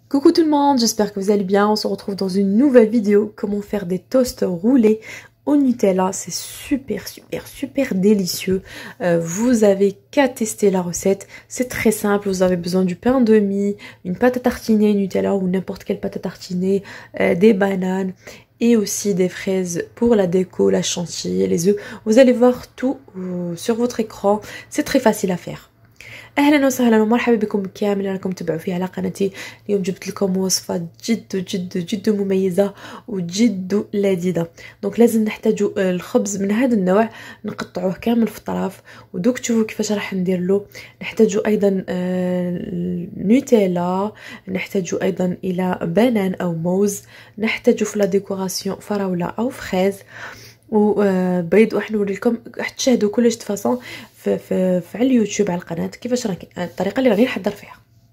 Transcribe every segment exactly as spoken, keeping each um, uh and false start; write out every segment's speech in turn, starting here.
Coucou tout le monde, j'espère que vous allez bien. On se retrouve dans une nouvelle vidéo. Comment faire des toasts roulés au Nutella. C'est super super super délicieux. Euh, vous avez qu'à tester la recette. C'est très simple. Vous avez besoin du pain de mie, une pâte à tartiner Nutella ou n'importe quelle pâte à tartiner, euh, des bananes et aussi des fraises pour la déco, la chantilly, les œufs. Vous allez voir tout euh, sur votre écran. C'est très facile à faire. اهلا وسهلا ومرحبا بكم كامل راكم تبعوا فيه على قناتي. اليوم جبت لكم وصفه جد جد جد مميزه وجد لذيذه. دونك لازم نحتاجوا الخبز من هذا النوع، نقطعوه كامل في الطراف ودوك تشوفوا كيفاش راح ندير له. نحتاجوا ايضا نوتيلا، نحتاجوا ايضا الى بنان او موز، نحتاجوا في لا ديكوراسيون فراوله او فريز وبيض. وراح نوريكم تشاهدوا كلش تفاصيل في, في, في على اليوتيوب على القناه كيفاش راني الطريقه اللي راني نحضر فيها.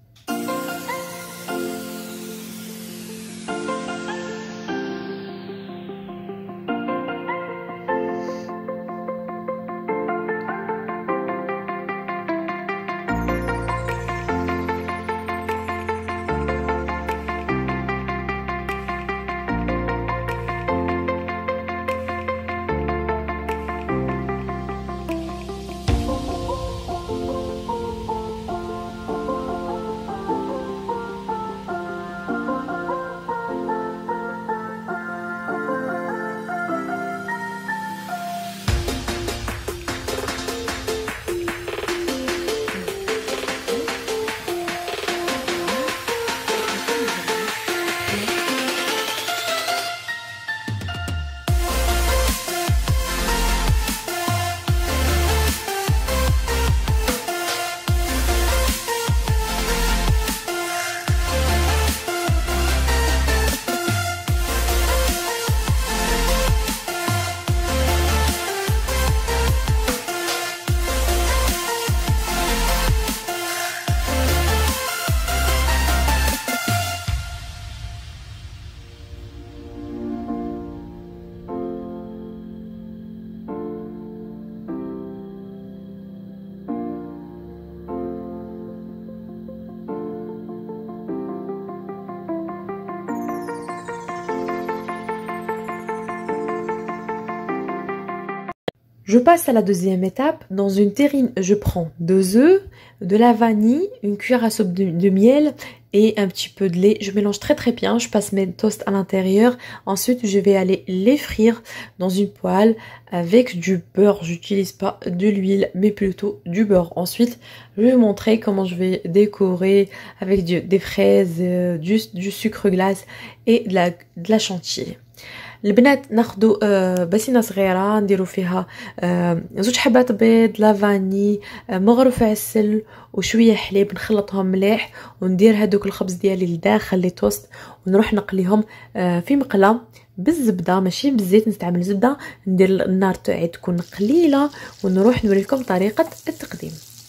Je passe à la deuxième étape. Dans une terrine, je prends deux œufs, de la vanille, une cuillère à soupe de, de miel et un petit peu de lait. Je mélange très très bien. Je passe mes toasts à l'intérieur. Ensuite, je vais aller les frire dans une poêle avec du beurre. J'utilise pas de l'huile, mais plutôt du beurre. Ensuite, je vais vous montrer comment je vais décorer avec du, des fraises, euh, du, du sucre glace et de la, de la chantilly. البنات ناخدو آه بسينه صغيره نديرو فيها آه زوج حبات بيض، لافاني، آه مغرف عسل وشويه حليب، نخلطهم مليح وندير هذوك الخبز ديالي لداخل لي توست ونروح نقليهم آه في مقله بالزبده ماشي بالزيت، نستعمل زبده. ندير النار تاعي تكون قليله ونروح نوريكم طريقه التقديم.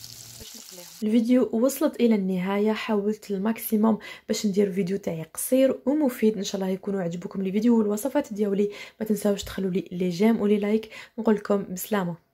الفيديو وصلت الى النهايه، حاولت الماكسيموم باش ندير فيديو تاعي قصير ومفيد. ان شاء الله يكونوا عجبكم لي فيديو والوصفات ديالي. ما تنساوش تخلوا لي لي جيم ولي لايك. نقول لكم بسلامه.